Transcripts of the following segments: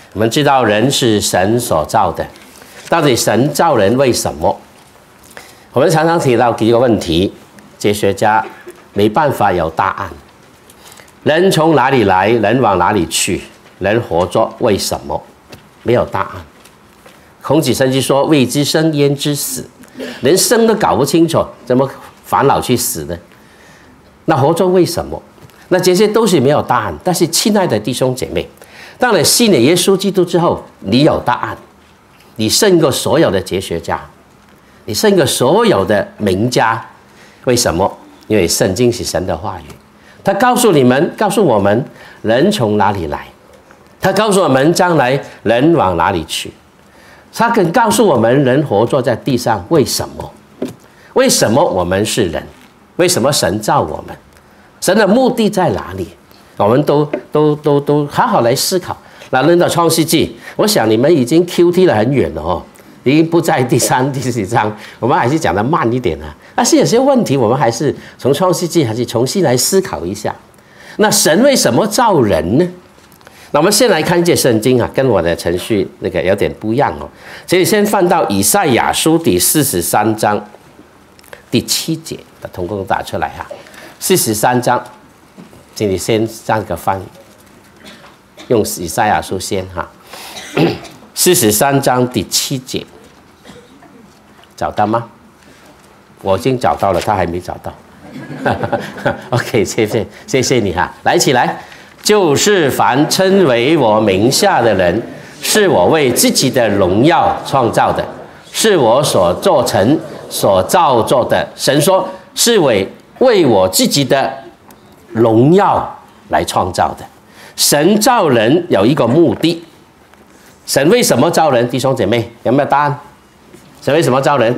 我们知道人是神所造的，到底神造人为什么？我们常常提到一个问题，哲学家没办法有答案。人从哪里来？人往哪里去？人活着为什么？没有答案。孔子甚至说：“未知生，焉知死？”连生都搞不清楚，怎么烦恼去死呢？那活着为什么？那这些都是没有答案。但是，亲爱的弟兄姐妹，当你信了耶稣基督之后，你有答案。你胜过所有的哲学家，你胜过所有的名家。为什么？因为圣经是神的话语，他告诉我们人从哪里来，他告诉我们将来人往哪里去。他更告诉我们人活着在地上为什么？为什么我们是人？为什么神造我们？神的目的在哪里？我们都好好来思考。那论到创世纪，我想你们已经 QT 了很远了哦，已经不在第3、第4章，我们还是讲得慢一点啊。但是有些问题，我们还是从创世纪还是重新来思考一下。那神为什么造人呢？那我们先来看这圣经啊，跟我的程序那个有点不一样哦。所以先翻到以赛亚书第43章第7节，把同工打出来哈。43章，请你先这个翻，用以赛亚书先哈。43章第7节，找到吗？我已经找到了，他还没找到。OK， 谢谢你哈，来起来。就是凡称为我名下的人，是我为自己的荣耀创造的，是我所做成、所造作的。神说，是为我自己的荣耀来创造的。神造人有一个目的，神为什么造人？弟兄姐妹有没有答案？神为什么造人？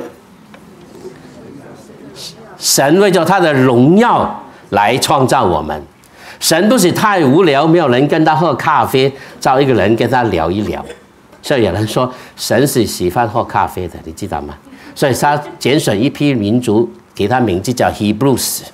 神为着他的荣耀来创造我们。神不是太无聊，没有人跟他喝咖啡，找一个人跟他聊一聊。所以有人说神是喜欢喝咖啡的，你知道吗？所以他拣选一批民族，给他名字叫 Hebrews。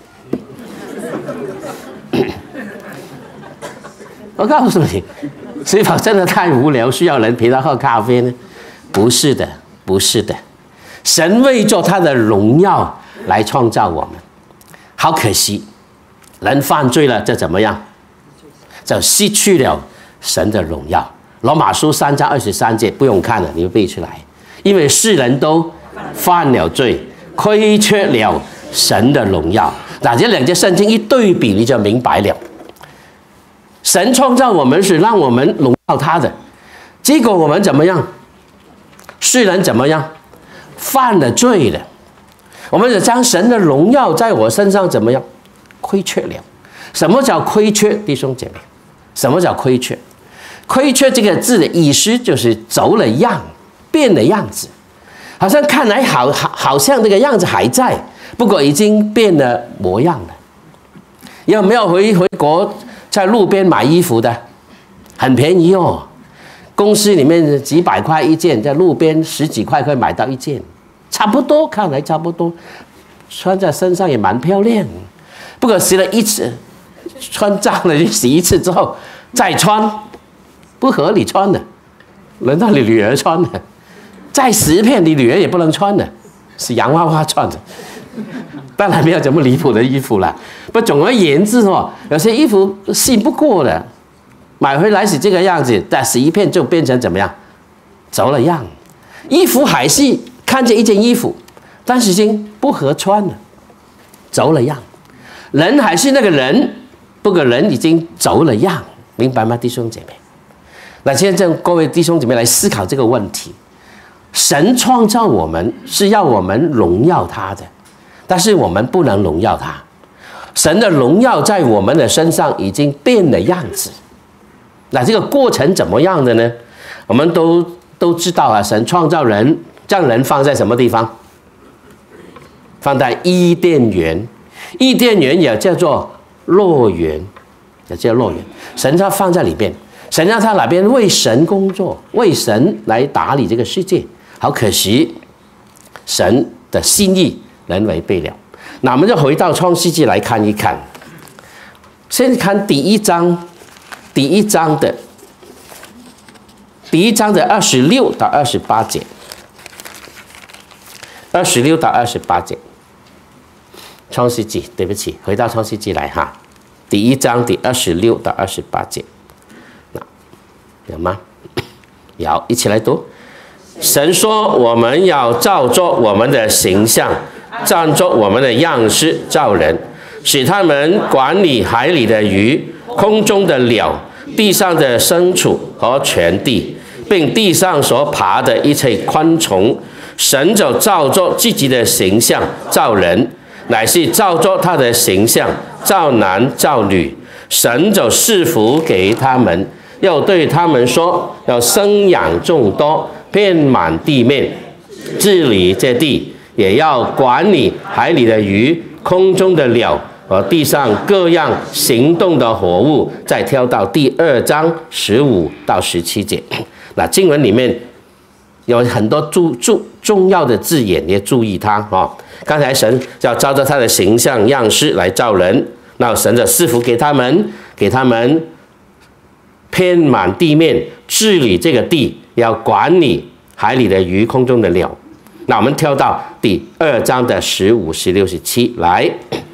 我告诉你，是否真的太无聊，需要人陪他喝咖啡呢？不是的，不是的。神为着他的荣耀来创造我们，好可惜。人犯罪了，这怎么样？就失去了神的荣耀。罗马书3章23节不用看了，你就背出来。因为世人都犯了罪，亏缺了神的荣耀。那这两节圣经一对比，你就明白了。神创造我们是让我们荣耀他的，结果我们怎么样？世人怎么样？犯了罪了。我们就将神的荣耀在我身上怎么样？亏缺了。什么叫亏缺？弟兄姐妹，什么叫亏缺？亏缺这个字的意思就是走了样，变了样子，好像看来好像这个样子还在，不过已经变了模样了。有没有回国在路边买衣服的？很便宜哦，公司里面几百块一件，在路边10几块可以买到一件，差不多，看来差不多，穿在身上也蛮漂亮。不过洗了一次，穿脏了就洗一次之后再穿，不合理穿的，轮到你女儿穿的，再洗一遍你女儿也不能穿的，是洋娃娃穿的。当然没有这么离谱的衣服了，不，总而言之哦，有些衣服信不过的，买回来是这个样子，但洗一遍就变成怎么样，走了样。衣服还是看着一件衣服，但是已经不合穿了，走了样。人还是那个人，不过人已经走了样，明白吗，弟兄姐妹？那现在各位弟兄姐妹来思考这个问题：神创造我们是要我们荣耀他的，但是我们不能荣耀他。神的荣耀在我们的身上已经变了样子。那这个过程怎么样的呢？我们都知道啊，神创造人，将人放在什么地方？放在伊甸园。伊甸园也叫做乐园，也叫乐园。神他放在里边，神让他那边为神工作，为神来打理这个世界。好可惜，神的心意人违背了。那我们就回到创世纪来看一看。先看第一章的第1章的26到28节，26到28节，创世纪，对不起，回到创世纪来哈，第1章第26到28节，有吗？有，一起来读。神说：“我们要照着我们的形象，照着我们的样式造人，使他们管理海里的鱼、空中的鸟、地上的牲畜和全地，并地上所爬的一切昆虫。神就照着自己的形象造人，乃是照着他的形象造男造女。神就赐福给他们，又对他们说：要生养众多，遍满地面，治理这地，也要管理海里的鱼、空中的鸟和地上各样行动的活物。”再跳到第2章15到17节。那经文里面有很多重要的字眼，你要注意它啊。刚才神要照着他的形象样式来造人，那神的赐福给他们遍满地面，治理这个地，要管理海里的鱼、空中的鸟。那我们跳到第2章的15、16、17来，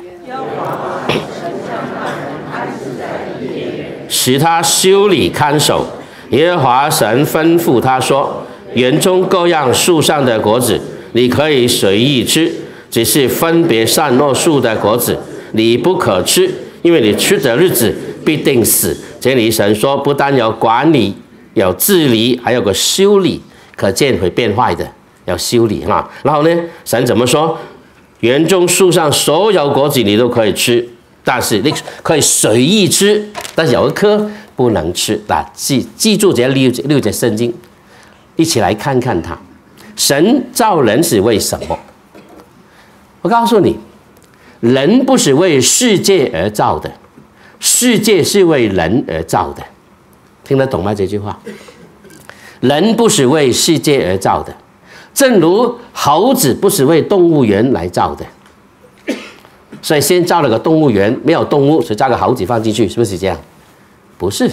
使他修理看守。耶和华神吩咐他说：园中各样树上的果子，你可以随意吃，只是分别善恶树的果子，你不可吃，因为你吃的日子必定死。这里神说，不但有管理，有治理，还有个修理，可见会变坏的，要修理哈。然后呢，神怎么说？园中树上所有果子你都可以吃，但是你可以随意吃，但是有一颗不能吃。记住这六节圣经，一起来看看它。神造人是为什么？我告诉你，人不是为世界而造的，世界是为人而造的。听得懂吗？这句话，人不是为世界而造的，正如猴子不是为动物园来造的。所以先造了个动物园，没有动物，所以造个猴子放进去，是不是这样？不是，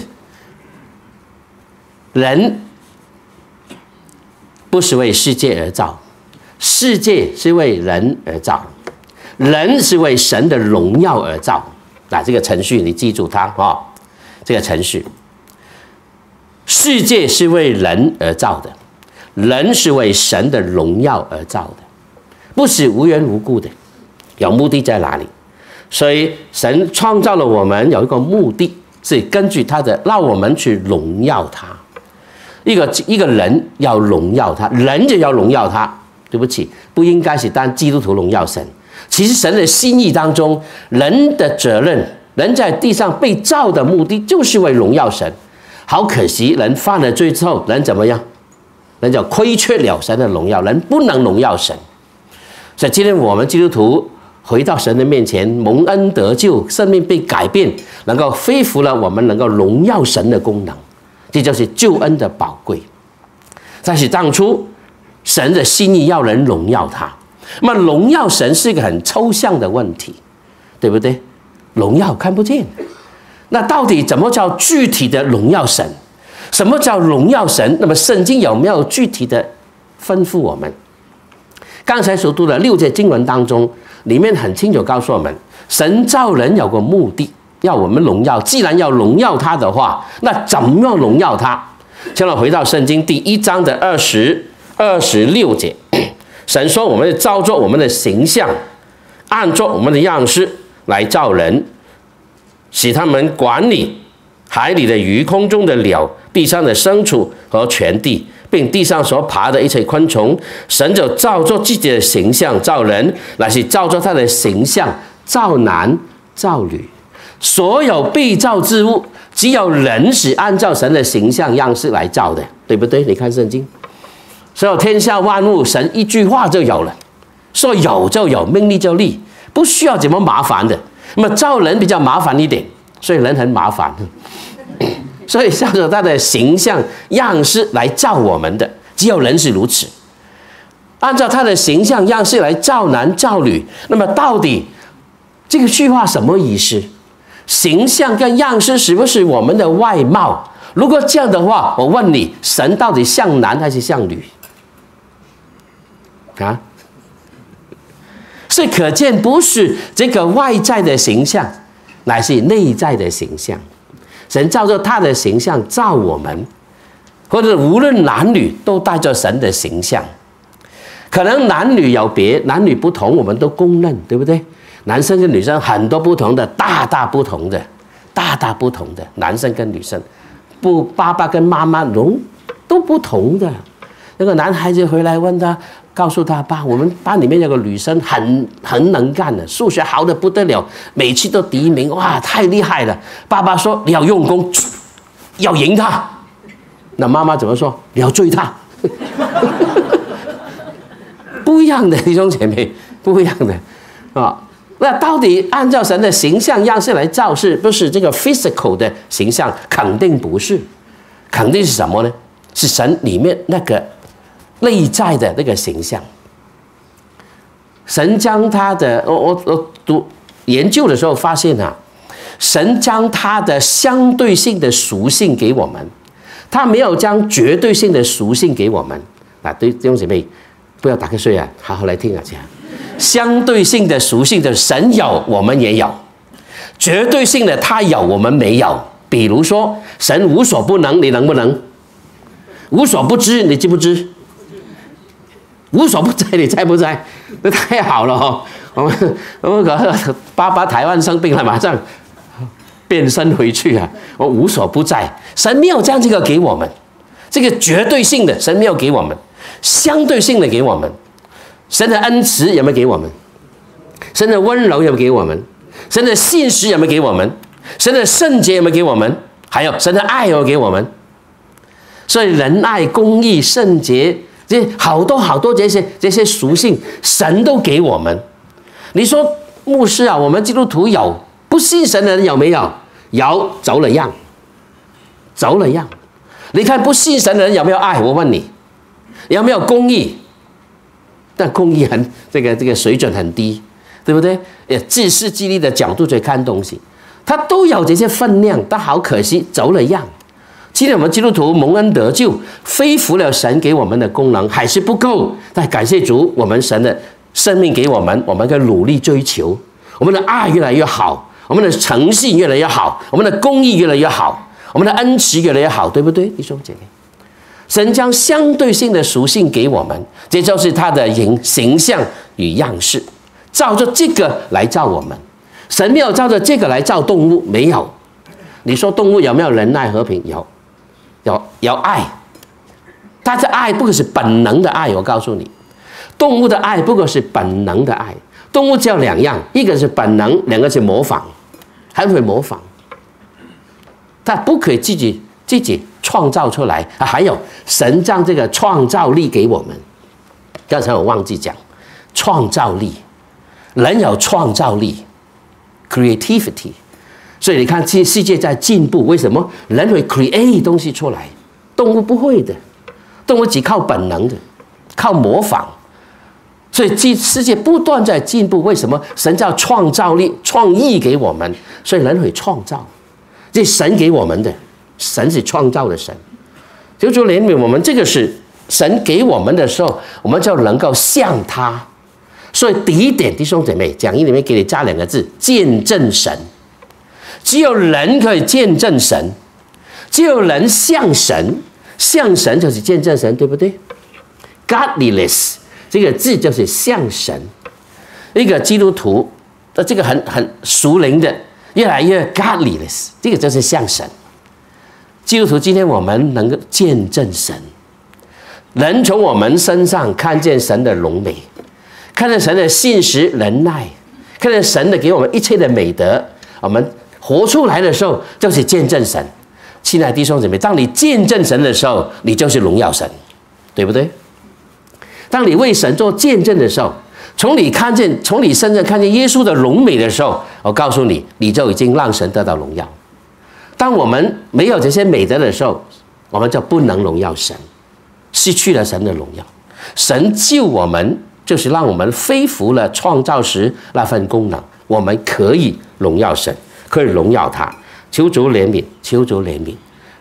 人不是为世界而造，世界是为人而造，人是为神的荣耀而造。这个程序你记住它啊，这个程序，世界是为人而造的，人是为神的荣耀而造的，不是无缘无故的，有目的在哪里？所以神创造了我们有一个目的，是根据他的让我们去荣耀他。一个人要荣耀他，人就要荣耀他。对不起，不应该是当基督徒荣耀神。其实神的心意当中，人的责任，人在地上被造的目的就是为荣耀神。好可惜，人犯了罪之后，人怎么样？人就亏缺了神的荣耀，人不能荣耀神。所以今天我们基督徒回到神的面前，蒙恩得救，生命被改变，能够恢复了我们能够荣耀神的功能，这就是救恩的宝贵。但是当初神的心意要人荣耀他，那么荣耀神是一个很抽象的问题，对不对？荣耀看不见，那到底怎么叫具体的荣耀神？什么叫荣耀神？那么圣经有没有具体的吩咐我们？刚才所读的6节经文当中，里面很清楚告诉我们，神造人有个目的，要我们荣耀。既然要荣耀他的话，那怎么荣耀他？现在回到圣经第1章的26节，神说我们照着我们的形象，按照我们的样式来造人，使他们管理海里的鱼、空中的鸟、地上的牲畜和全地，并地上所爬的一切昆虫。神就照着自己的形象造人，乃是照着他的形象造男造女。所有被造之物，只有人是按照神的形象样式来造的，对不对？你看圣经，所有天下万物，神一句话就有了，说有就有，命立就立，不需要怎么麻烦的。那么造人比较麻烦一点，所以人很麻烦。所以照着他的形象样式来造我们的，只有人是如此。按照他的形象样式来造男造女，那么到底这个句话什么意思？形象跟样式是不是我们的外貌， 如果这样的话，我问你，神到底像男还是像女？啊？所以可见，不是这个外在的形象，乃是内在的形象。神照着他的形象造我们，或者无论男女都带着神的形象。可能男女有别，男女不同，我们都公认，对不对？男生跟女生很多不同的，大大不同的男生跟女生，爸爸跟妈妈都不同的。那个男孩子回来问他，告诉他爸，我们班里面有个女生很能干的，数学好的不得了，每次都第一名，哇，太厉害了。爸爸说你要用功，要赢她。那妈妈怎么说？你要追她。不一样的弟兄姐妹，不一样的啊。那到底按照神的形象样式来造，是不是这个 physical 的形象？肯定不是，肯定是什么呢？是神里面那个内在的那个形象。神将他的，我读研究的时候发现啊，神将他的相对性的属性给我们，他没有将绝对性的属性给我们。啊，弟兄姐妹，不要打瞌睡啊，好好来听啊，这样。相对性的属性的神有，我们也有；绝对性的他有，我们没有。比如说，神无所不能，你能不能？无所不知，你知不知？无所不在，你在不在？那太好了哦！我们爸爸台湾生病了，马上变身回去啊！我无所不在，神没有将这个给我们，这个绝对性的神没有给我们，相对性的给我们。神的恩慈有没有给我们？神的温柔有没有给我们？神的信实有没有给我们？神的圣洁有没有给我们？还有神的爱有没有给我们？所以仁爱、公义、圣洁，这好多这些属性，神都给我们。你说牧师啊，我们基督徒有，不信神的人有没有？有，走了样。你看不信神的人有没有爱？我问你，有没有公义？但公义这个水准很低，对不对？自私自利的角度去看东西，他都有这些分量，但好可惜走了样。今天我们基督徒蒙恩得救，恢复了神给我们的功能，还是不够。但感谢主，我们神的生命给我们，我们可以努力追求，我们的爱越来越好，我们的诚信越来越好，我们的公义越来越好，我们的恩慈越来越好，对不对，弟兄姐妹？神将相对性的属性给我们，这就是他的形象与样式，照着这个来造我们。神没有照着这个来造动物，没有。你说动物有没有仁爱和平？有爱，但是爱不是本能的爱。我告诉你，动物的爱不过是本能的爱。动物只有两样，一个是本能，两个是模仿，还会模仿，它不可以自己创造出来。还有神将这个创造力给我们。刚才我忘记讲，创造力，人有创造力 ，creativity。所以你看，世界在进步，为什么？人会 create 东西出来，动物不会的，动物只靠本能的，靠模仿。所以世界不断在进步，为什么？神叫创造力、创意给我们，所以人会创造，这是神给我们的。神是创造的神，求主怜悯我们。这个是神给我们的时候，我们就能够像他。所以第一点，弟兄姐妹，讲义里面给你加两个字：见证神。只有人可以见证神，只有人像神，像神就是见证神，对不对 ？Godliness 这个字就是像神。一个基督徒，这个很属灵的，越来越 Godliness， 这个就是像神。基督徒今天我们能够见证神，人从我们身上看见神的荣美，看见神的信实仁爱，看见神的给我们一切的美德，我们活出来的时候就是见证神。亲爱的弟兄姊妹，当你见证神的时候，你就是荣耀神，对不对？当你为神做见证的时候，从你身上看见耶稣的荣美的时候，我告诉你，你就已经让神得到荣耀。当我们没有这些美德的时候，我们就不能荣耀神，失去了神的荣耀。神救我们，就是让我们恢复了创造时那份功能，我们可以荣耀神，可以荣耀他。求主怜悯，求主怜悯，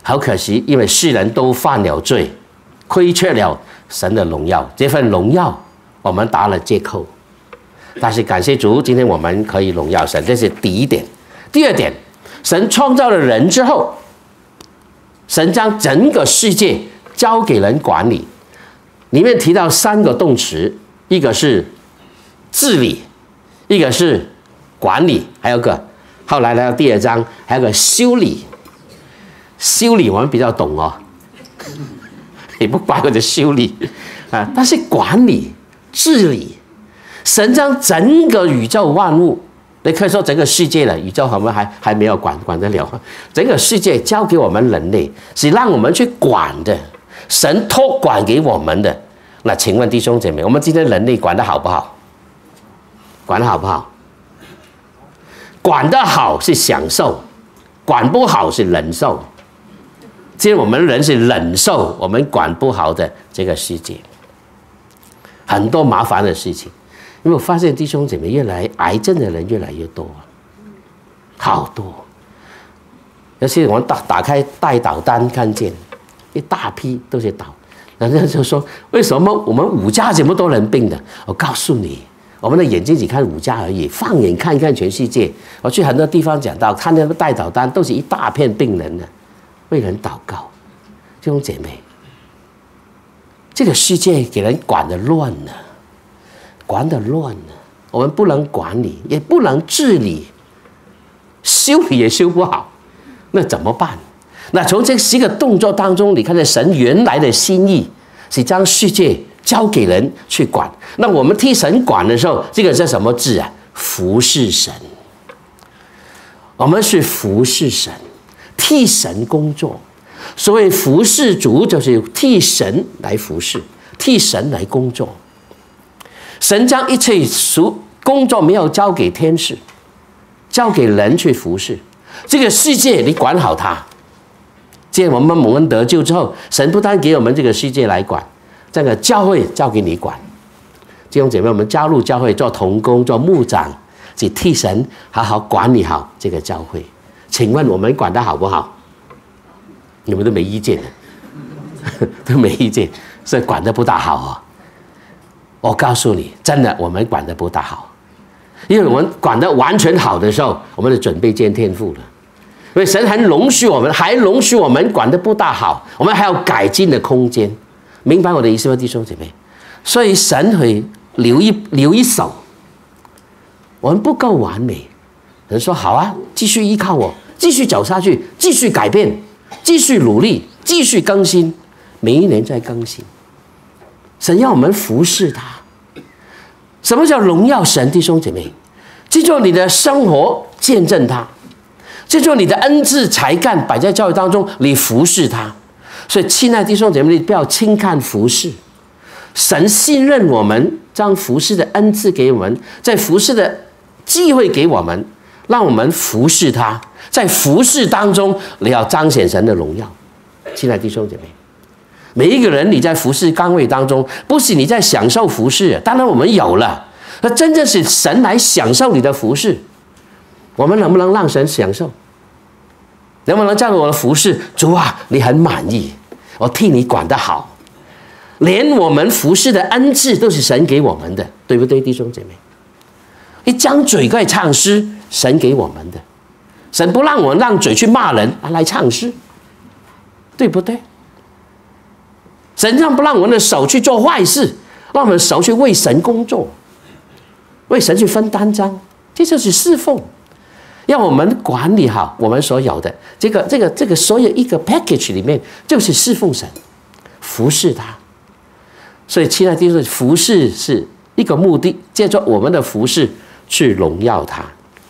好可惜，因为世人都犯了罪，亏缺了神的荣耀。这份荣耀我们打了折扣，但是感谢主，今天我们可以荣耀神，这是第一点。第二点，神创造了人之后，神将整个世界交给人管理。里面提到3个动词，一个是治理，一个是管理，还有个后来来到第2章，还有个修理。修理我们比较懂哦，也不包括的修理啊，但是管理、治理，神将整个宇宙万物，你可以说整个世界了，宇宙我们还没有管得了，整个世界交给我们人类，是让我们去管的。神托管给我们的，那请问弟兄姐妹，我们今天人类管得好不好？管得好不好？管得好是享受，管不好是忍受。今天我们人是忍受我们管不好的这个世界，很多麻烦的事情。因为我发现弟兄姐妹癌症的人越来越多，好多。尤其我们打开代祷单，看见一大批都是祷，人家就说：为什么我们5家这么多人病的？我告诉你，我们的眼睛只看5家而已，放眼看一看全世界。我去很多地方讲到，看那个代祷单都是一大片病人的。为人祷告，弟兄姐妹，这个世界给人管得乱了，管得乱了。我们不能管理，也不能治理，修理也修不好，那怎么办？那从这10个动作当中，你看见神原来的心意是将世界交给人去管。那我们替神管的时候，这个是什么字啊？服侍神。我们是服侍神。替神工作，所谓服侍主，就是替神来服侍，替神来工作。神将一切工作没有交给天使，交给人去服侍。这个世界你管好它。既然我们蒙恩得救之后，神不单给我们这个世界来管，这个教会交给你管。弟兄姐妹，我们加入教会做同工、做牧长，去替神好好管理好这个教会。请问我们管得好不好？你们都没意见的，都没意见，所以管得不大好哦。我告诉你，真的，我们管得不大好，因为我们管得完全好的时候，我们就准备见天父了。因为神还容许我们管得不大好，我们还有改进的空间。明白我的意思吗，弟兄姐妹？所以神会留一手，我们不够完美。人说好啊，继续依靠我，继续走下去，继续改变，继续努力，继续更新，每一年在更新。神要我们服侍他。什么叫荣耀神？弟兄姐妹，记住你的生活见证他，记住你的恩赐才干摆在教会当中，你服侍他。所以亲爱的弟兄姐妹，你不要轻看服侍。神信任我们，将服侍的恩赐给我们，在服侍的机会给我们，让我们服侍他。在服侍当中，你要彰显神的荣耀。亲爱的弟兄姐妹，每一个人你在服侍岗位当中，不是你在享受服侍，当然我们有了，那真正是神来享受你的服侍。我们能不能让神享受？能不能在我的服侍，主啊，你很满意，我替你管得好。连我们服侍的恩赐都是神给我们的，对不对，弟兄姐妹？一张嘴可以唱诗，神给我们的。神不让我让嘴去骂人，来唱诗，对不对？神不让我们的手去做坏事，让我们的手去为神工作，为神去分担章，这就是侍奉。要我们管理好我们所有的这个所有一个 package 里面，就是侍奉神，服侍他。所以亲爱的弟兄，服侍是一个目的，借着我们的服侍去荣耀他。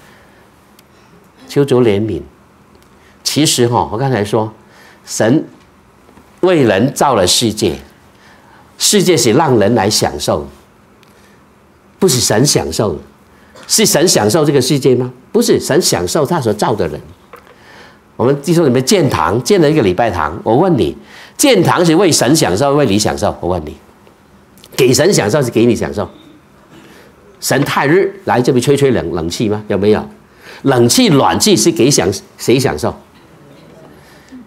求主怜悯。其实我刚才说，神为人造了世界，世界是让人来享受，不是神享受。是神享受这个世界吗？不是，神享受他所造的人。我们弟兄姊妹建堂，建了一个礼拜堂。我问你，建堂是为神享受，为你享受？我问你，给神享受是给你享受？神太热，来这边吹冷气吗？有没有？冷气、暖气是给谁享受？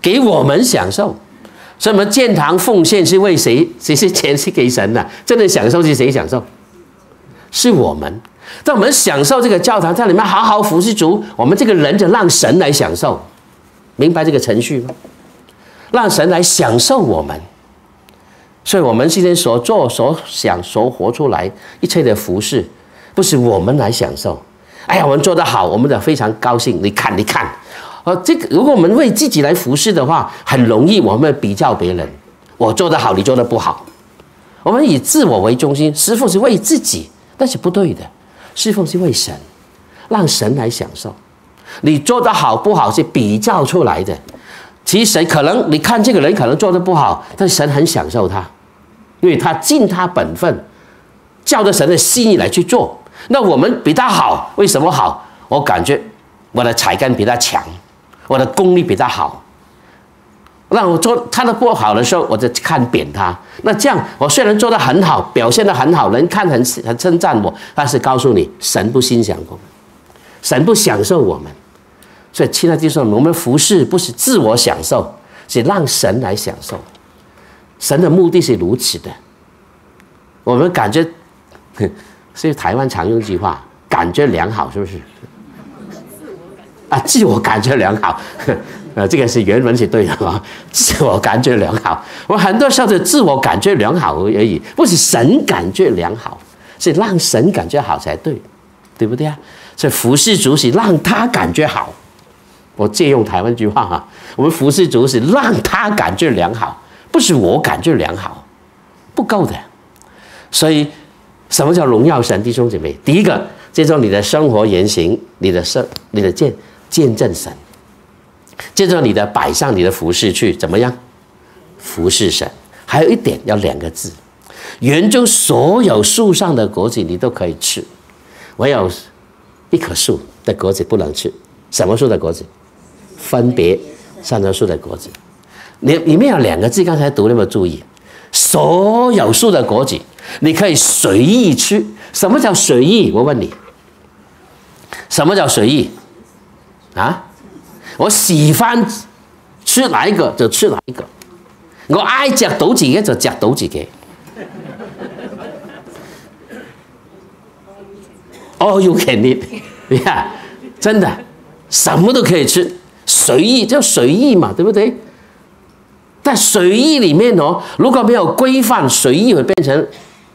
给我们享受。所以我们建堂奉献是为谁？谁是钱是给神的？真的享受是谁享受？是我们。当我们享受这个教堂，在里面好好服侍主，我们这个人就让神来享受，明白这个程序吗？让神来享受我们。所以我们今天所做、所想、所活出来一切的服侍，不是我们来享受。哎呀，我们做得好，我们就非常高兴。你看，这个如果我们为自己来服侍的话，很容易我们比较别人，我做得好，你做得不好。我们以自我为中心，侍奉是为自己，那是不对的。侍奉是为神，让神来享受。你做得好不好是比较出来的。其实神可能你看这个人可能做得不好，但神很享受他，因为他尽他本分，照着神的心意来去做。那我们比他好，为什么好？我感觉我的才干比他强，我的功力比他好。让我做他的不好的时候，我就看扁他。那这样，我虽然做得很好，表现得很好，人看很称赞我，但是告诉你，神不欣赏我们，神不享受我们。所以，亲爱的弟兄，我们服侍不是自我享受，是让神来享受。神的目的是如此的。我们感觉，所以台湾常用一句话，感觉良好，是不是？啊，自我感觉良好。这个是原文是对的啊，自我感觉良好。我很多时候是自我感觉良好而已，不是神感觉良好，是让神感觉好才对，对不对啊？所以服侍主是让他感觉好。我借用台湾一句话哈，我们服侍主是让他感觉良好，不是我感觉良好，不够的。所以，什么叫荣耀神？弟兄姐妹，第一个，接受你的生活言行，你的见证神。接着你的摆上你的服侍去怎么样服侍神？还有一点要2个字：园中所有树上的果子你都可以吃，唯有一棵树的果子不能吃。什么树的果子？分别善恶树的果子。里面有2个字，刚才读有没有注意？所有树的果子你可以随意吃。什么叫随意？我问你，什么叫随意啊？我喜歡吃哪一個就吃哪一個，我愛食到自己就食到自己。All you can eat， yeah， 真的，什麼都可以吃，隨意就隨意嘛，對不對？但隨意裡面哦，如果沒有規範，隨意會變成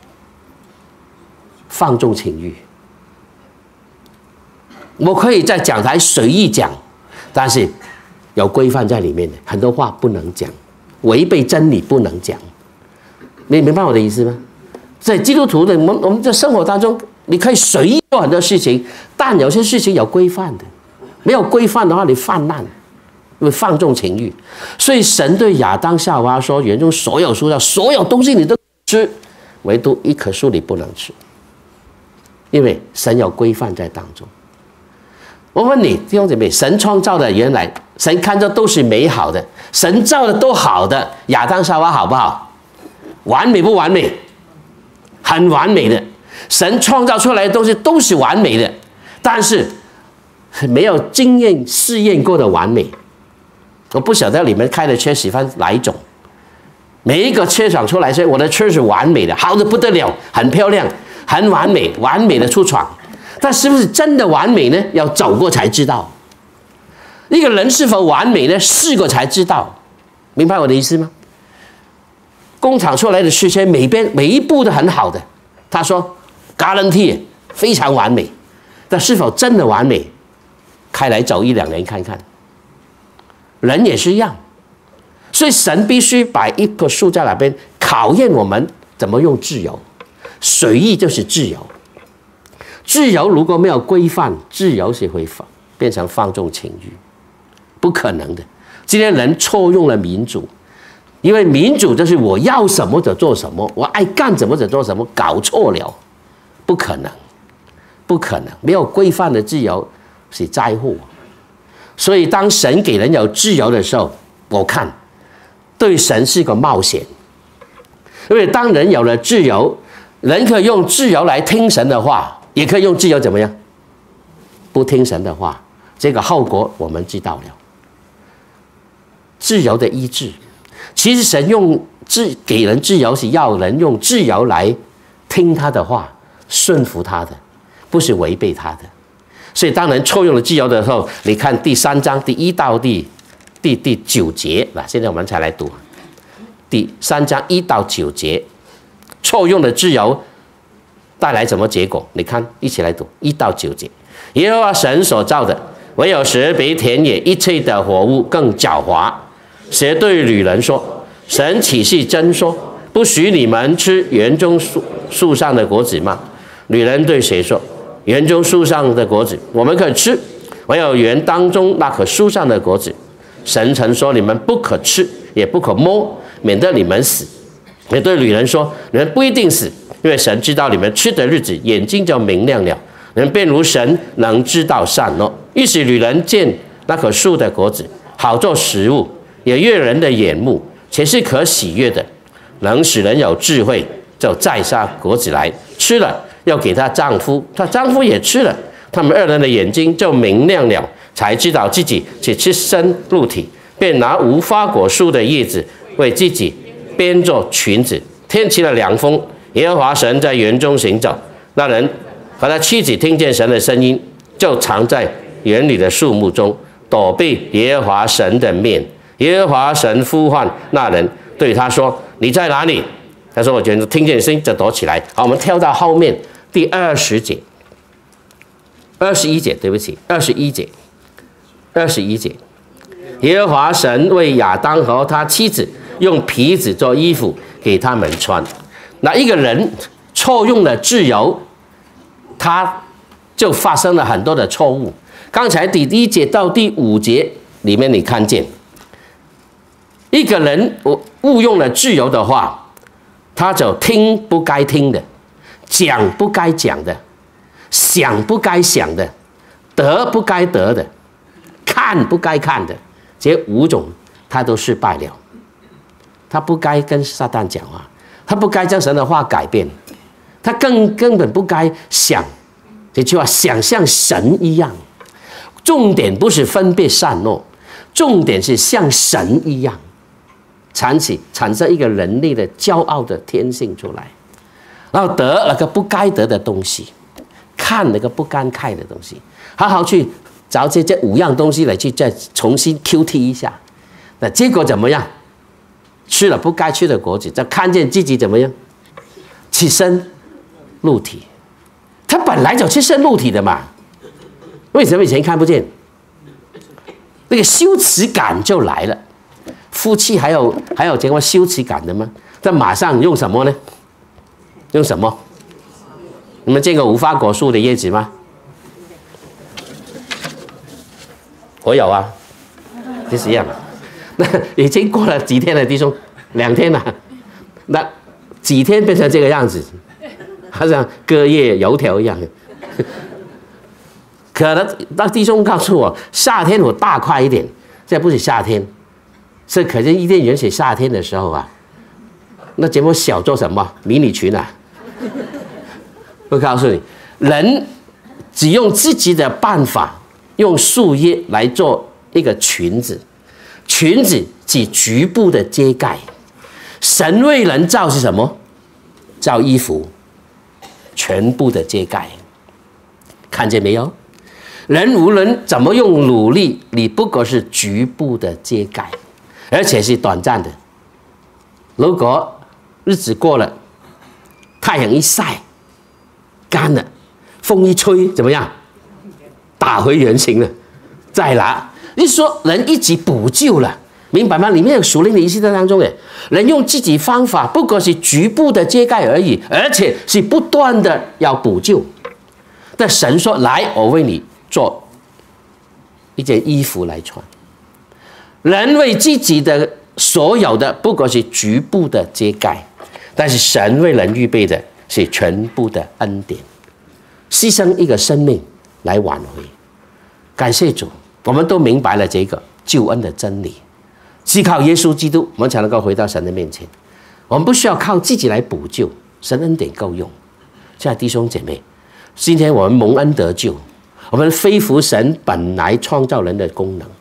放縱情慾。我可以在講台隨意講。但是有規範在裡面的，很多話不能講，違背真理不能講。你明白我的意思嗎？在基督徒的我們在生活當中，你可以隨意做很多事情，但有些事情有規範的，沒有規範的話，你泛濫，會放縱情慾。所以神對亞當夏娃說：園中所有樹上所有東西你都吃，唯獨一棵樹你不能吃，因為神有規範在當中。我問你，弟兄姐妹，神創造的原來神看着都是美好的，神造的都好的，亞當夏娃好不好？完美不完美？很完美的。神創造出來的東西都是完美的，但是沒有經驗試驗過的完美。我不曉得你們開的車喜歡哪一種，每一個車廠出來說我的車是完美的，好的不得了，很漂亮，很完美，完美的出廠。但是不是真的完美呢？要走過才知道。一個人是否完美呢？試過才知道。明白我的意思嗎？工廠出來的汽車每一步都很好的，他說 guarantee 非常完美，但是否真的完美？開來走1-2年看看。人也是一樣，所以神必須擺一棵樹在那邊考驗我們怎麼用自由。隨意就是自由。自由如果沒有規範，自由是會變成放縱情慾，不可能的。今天人錯用了民主，因為民主就是我要什麼就做什麼，我愛幹什麼就做什麼，搞錯了，不可能，不可能。沒有規範的自由是災禍。所以當神給人有自由的時候，我看對神是個冒險，因為當人有了自由，人可以用自由來聽神的話。也可以用自由怎麼樣？不聽神的話，這個後果我們知道了。 自由的医治。其实神给人自由，是要人用自由来听他的话，顺服他的，不是违背他的。所以当人错用了自由的时候，你看第3章第1到第9节，现在我们才来读第3章1到9节，错用了自由带来什么结果？你看，一起来读1到9节。耶和华神所造的，唯有蛇比田野一切的活物更狡猾。蛇对女人说：“神岂是真说，不许你们吃园中树上的果子吗？”女人对蛇说：“园中树上的果子我们可以吃，唯有园当中那棵树上的果子，神曾说你们不可吃，也不可摸，免得你们死。”也对女人说：“你们不一定死，因为神知道你们吃的日子，眼睛就明亮了，你们便如神能知道善恶。”于是女人见那棵树的果子好做食物，也悦人的眼目，且是可喜悦的，能使人有智慧，就摘下果子来吃了，要给她丈夫，她丈夫也吃了，他们2人的眼睛就明亮了，才知道自己是赤身露体，便拿无花果树的叶子为自己编作裙子。天起了凉风，耶和华神在园中行走，那人和他妻子听见神的声音，就藏在园里的树木中，躲避耶和华神的面。耶和华神呼唤那人，对他说：“你在哪里？”他说：“我觉得听见声音就躲起来。”好，我们跳到后面第21节，对不起，21节。耶和华神为亚当和他妻子用皮子做衣服给他们穿。那一个人错用了自由，他就发生了很多的错误。刚才第1节到第5节里面，你看见一个人误用了自由的话，他就听不该听的，讲不该讲的，想不该想的，得不该得的，看不该看的，这5种他都失败了。他不该跟撒旦讲话，他不该将神的话改变，他根本不该想这句话，想像神一样。重点不是分别善恶，重点是像神一样，产生一个人类的骄傲的天性出来，然后得那个不该得的东西，看那个不该看的东西，好好去找这5样东西来去再重新 QT 一下。那结果怎么样？吃了不该吃的果子，就看见自己怎么样？赤身露体。他本来就赤身露体的嘛，为什么以前看不见？那个羞耻感就来了。夫妻还有见过羞耻感的吗？他马上用什么呢？用什么？你们见过无花果树的叶子吗？我有啊，就是一样。那已经过了几天了，弟兄，2天了。那几天变成这个样子，好像隔夜油条一样。可能那弟兄告诉我，夏天我大块一点，现在不是夏天，是可见伊甸园写夏天的时候啊，那节目小做什么？迷你裙啊！我告诉你，人只用自己的办法，用树叶来做一个裙子。裙子只局部的遮盖，神为人造是什么？造衣服，全部的遮盖。看见没有？人无论怎么用努力，你不过是局部的遮盖，而且是短暂的。如果日子过了，太阳一晒，干了，风一吹，怎么样？打回原形了，再拿。你说人一直补救了，明白吗？里面有属灵的意思在当中，人用自己方法，不过是局部的遮盖而已，而且是不断的要补救。但神说：“来，我为你做一件衣服来穿。”人为自己的所有的，不过是局部的遮盖，但是神为人预备的是全部的恩典，牺牲一个生命来挽回。感谢主。我们都明白了这个救恩的真理，只靠耶稣基督，我们才能够回到神的面前。我们不需要靠自己来补救，神恩典够用。亲爱的弟兄姐妹，今天我们蒙恩得救，我们恢复神本来创造人的功能。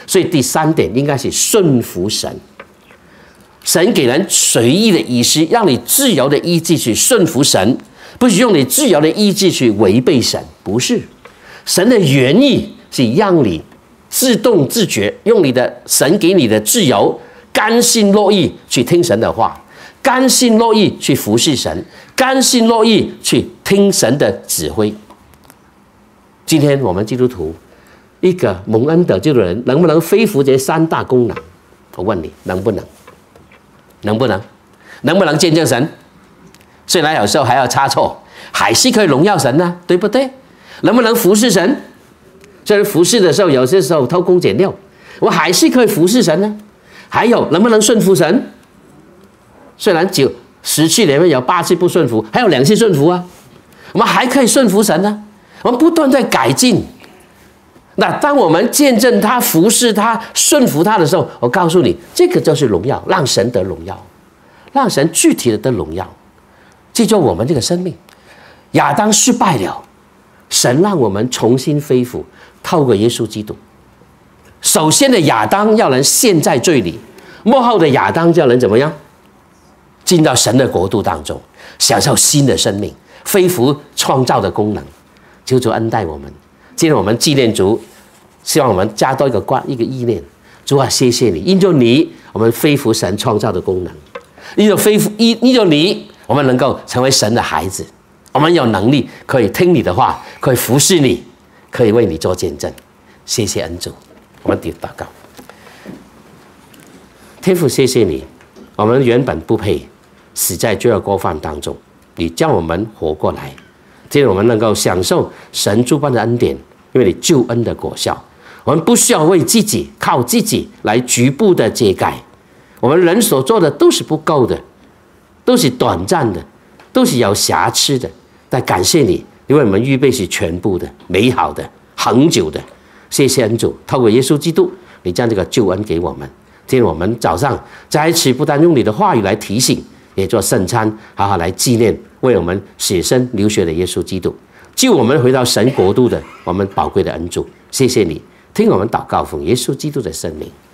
所以第3点应该是顺服神。神给人随意的意思，让你自由的意志去顺服神，不是用你自由的意志去违背神，不是。神的原意是让你自动自觉，用你的神给你的自由，甘心乐意去听神的话，甘心乐意去服侍神，甘心乐意去听神的指挥。今天我们基督徒一个蒙恩得救的人，能不能恢复这3大功能？我问你，能不能？能不能？能不能见证神？虽然有时候还要差错，还是可以荣耀神呢，对不对？能不能服侍神？虽然服侍的时候有些时候偷工减料，我还是可以服侍神呢。还有能不能顺服神？虽然10次里面有8次不顺服，还有2次顺服啊，我们还可以顺服神呢。我们不断在改进。那当我们见证他、服侍他、顺服他的时候，我告诉你，这个就是荣耀，让神得荣耀，让神具体的得荣耀。这就是我们这个生命。亚当失败了，神让我们重新恢复，透过耶稣基督。首先的亚当要人陷在罪里，末后的亚当叫人怎么样？进到神的国度当中，享受新的生命，恢复创造的功能。求主恩待我们。今天我们纪念主，希望我们加多一个意念。主啊，谢谢你，因着你，我们恢复神创造的功能；因着你，我们能够成为神的孩子。我们有能力可以听你的话，可以服侍你，可以为你做见证。谢谢恩主，我们祷告。天父，谢谢你，我们原本不配死在罪恶过犯当中，你叫我们活过来。今天我们能够享受神诸般的恩典，因为你救恩的果效。我们不需要为自己靠自己来局部的遮盖，我们人所做的都是不够的，都是短暂的，都是有瑕疵的。但感谢你，因为我们预备是全部的、美好的、恒久的。谢谢恩主，透过耶稣基督，你将这个救恩给我们。今天我们早上在一起，不但用你的话语来提醒，也做圣餐，好好来纪念为我们舍身流血的耶稣基督，救我们回到神国度的我们宝贵的恩主。谢谢你，听我们祷告，奉耶稣基督的圣名。